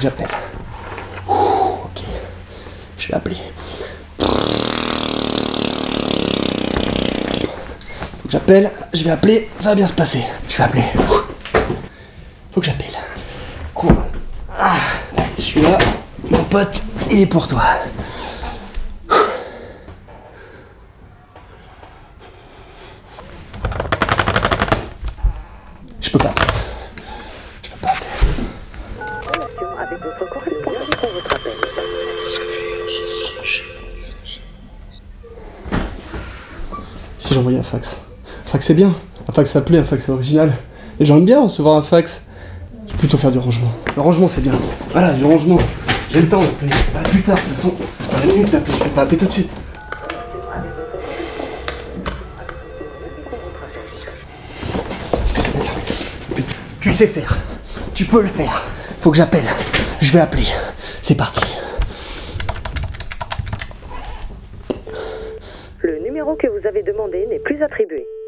que j'appelle. Ok. Je vais appeler. Faut que j'appelle, je vais appeler, ça va bien se passer. Je vais appeler. Faut que j'appelle. Cool. Ah, celui-là, mon pote, il est pour toi. Je peux pas. Je peux pas appeler. Avec votre correspondant pour votre appel. Si j'envoyais un fax. Un fax c'est bien. Un fax appelé, un fax original. Et j'aime bien recevoir un fax. Je vais plutôt faire du rangement. Le rangement c'est bien. Voilà, du rangement. J'ai le temps d'appeler. Pas plus tard, de toute façon. C'est pas la minute d'appeler. Je vais pas appeler tout de suite. Tu sais faire. Tu peux le faire. Faut que j'appelle. Je vais appeler. C'est parti. Le numéro que vous avez demandé n'est plus attribué.